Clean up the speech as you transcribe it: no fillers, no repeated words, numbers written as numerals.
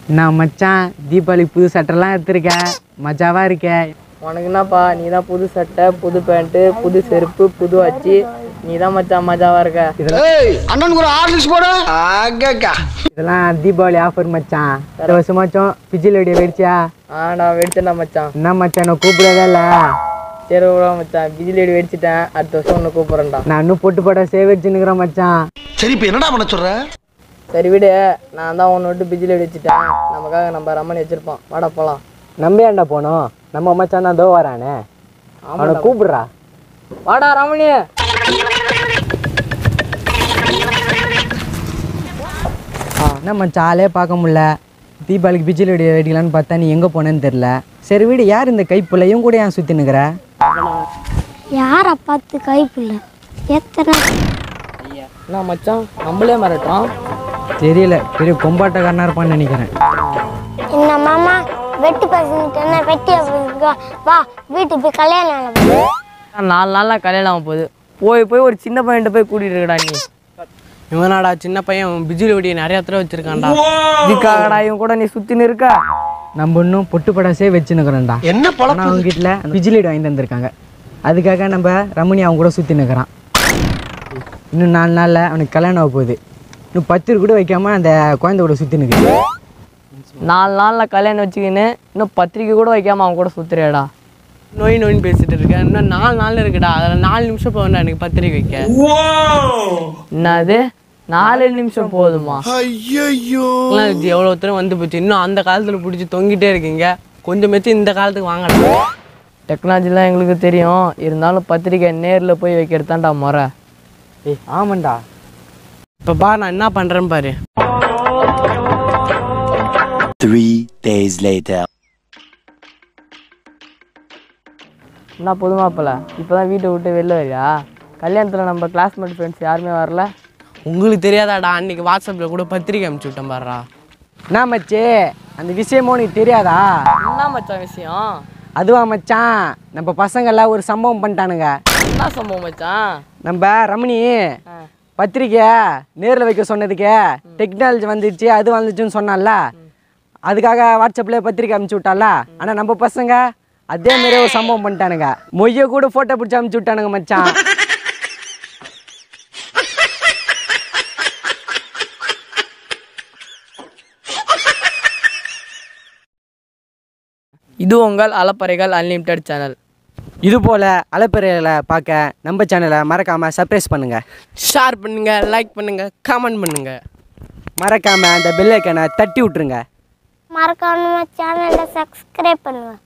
நான் மச்சான் தீபாவளி புது சட்டைலாம் எடுத்துருக்கேன், மஜாவா இருக்கேன். உனக்கு என்னப்பா, நீ தான் புது சட்டை, புது பேண்ட்டு, புது செருப்பு, புது அச்சு, நீ தான் மச்சான் மஜாவா இருக்க. இதெல்லாம் தீபாவளி ஆஃபர் மச்சான். இந்த வருஷமாச்சும் பிஜில் வெடியை வெடிச்சியா? நான் வெடிச்சேன்டா மச்சான். என்ன மச்சான் நான் கூப்பிடவே இல்லை. சரி விட மச்சான், பிஜில் வெடி வெடிச்சிட்டேன், அடுத்த வருஷம் ஒன்று கூப்பிட்றேன்டா. நான் இன்னும் பொட்டு போட சேவடிச்சுன்னுக்குறேன் மச்சான். சரி இப்போ என்னடா பண்ண சொல்ற? சரி விடு, நான் தான் ஒன்று விட்டு பிஜில் வெடி வச்சுட்டேன். நமக்காக நம்ம ரமணி வச்சிருப்போம், வாடா போகலாம். நம்பியாண்டா போனோம், நம்ம மச்சான் தான் தோ வரானே, அவனை கூப்பிடுறா. வாடா ரமணி. என்ன மச்சான் ஆளே பார்க்க முடியல. தீபாவளிக்கு பிஜில் வெடி வெடிக்கலான்னு பார்த்தா நீ எங்கே போனேன்னு தெரில. சரி வீடு, யார் இந்த கைப்புள்ளையும் கூட ஏன் சுற்றி நிற்கிற? யாரை பார்த்து கைப்புள்ள எத்தனை என்ன மச்சான் நம்மளே மிரட்டுறோம்? தெரியல, பெரிய கொம்பாட்டக்காரனா இருப்பான்னு நினைக்கிறேன். என்ன மாமா வெட்டி பசங்க வெட்டி வா வீட்டுக்கு போய் கல்யாணம். 4 நாளில் கல்யாணம் ஆக போகுது. போய் ஒரு சின்ன பையன்கிட்ட போய் கூட்டிகிட்டு இருக்கடா நீ. இவனாடா சின்ன பையன் பிஜிலி வெடியை நிறைய தடவை வச்சிருக்கான்டா. இதுக்காகடா இவன் கூட நீ சுற்றின்னு இருக்க? நம்ம இன்னும் பொட்டு படாசே வச்சுன்னுக்குறோம்டா. என்ன பழம்? அவங்க வீட்டில் பிஜிலி வெடி வாங்கி தந்திருக்காங்க, அதுக்காக நம்ம ரமணி அவங்க கூட சுற்றி நிற்கிறான். இன்னும் 4 நாளில் அவனுக்கு கல்யாணம் ஆக போகுது. இன்னும் 10 கூட வைக்காமல் அந்த குழந்தை கூட சுற்றி நிற்குது. 4 நாளில் கல்யாணம் வச்சுக்கின்னு இன்னும் பத்திரிக்கை கூட வைக்காமல் அவன் கூட சுற்றுறியாடா? நோயின்னு பேசிட்டு இருக்கேன். இன்னும் 4 நாள் இருக்குடா, அதில் 4 நிமிஷம் போவேண்டா எனக்கு பத்திரிக்கை வைக்க. என்னது 4 நிமிஷம் போதுமா? இது எவ்வளோ தூரம் வந்து போச்சு. இன்னும் அந்த காலத்தில் பிடிச்சி தொங்கிட்டே இருக்கீங்க. கொஞ்சமாச்சும் இந்த காலத்துக்கு வாங்கடா. டெக்னாலஜிலாம் எங்களுக்கு தெரியும், இருந்தாலும் பத்திரிக்கை நேரில் போய் வைக்கிறது தான்டா முறை. ஏய் ஆமாண்டா. இப்போ பாரு நான் என்ன பண்ணுறேன்னு பாரு. 3 days later. என்ன பொதுமாப்பில்ல, இப்போ தான் வீட்டை விட்டு வெளில வரியா? கல்யாணத்தில் நம்ம கிளாஸ்மேட் ஃப்ரெண்ட்ஸ் யாருமே வரல. உங்களுக்கு தெரியாதாடா, அன்றைக்கி வாட்ஸ்அப்பில் கூட பத்திரிக்கை அனுப்பிச்சி விட்டேன் பாருடா. என்ன மச்சி அந்த விஷயமோ உனக்கு தெரியாதா? என்ன மச்சான் விஷயம்? அதுவா மச்சான், நம்ம பசங்கள்லாம் ஒரு சம்பவம் பண்ணிட்டானுங்க. என்ன சம்பவம் மச்சான்? நம்ம ரமணி பத்திரிக்கை நேரில் வைக்க சொன்னதுக்கு டெக்னாலஜி வந்துச்சு, அது வந்துச்சுன்னு சொன்னால, அதுக்காக வாட்ஸ்அப்பில் பத்திரிக்கை அனுப்பிச்சி விட்டால. ஆனால் நம்ம பசங்க அதே மாதிரி ஒரு சம்பவம் பண்ணிட்டானுங்க. மொய்ய கூட ஃபோட்டோ பிடிச்சி அனுப்பிச்சி விட்டானுங்க மச்சான். இது உங்கள் அலப்பறைகள் அன்லிமிட்டெட் சேனல். இது போல் அலப்பறைகளை பார்க்க நம்ம சேனலை மறக்காமல் சப்ஸ்கிரைப் பண்ணுங்கள், ஷேர் பண்ணுங்கள், லைக் பண்ணுங்கள், கமெண்ட் பண்ணுங்கள். மறக்காமல் அந்த பெல் ஐக்கானை தட்டி விட்ருங்க. மறக்காம சேனலை சப்ஸ்கிரைப் பண்ணுங்க.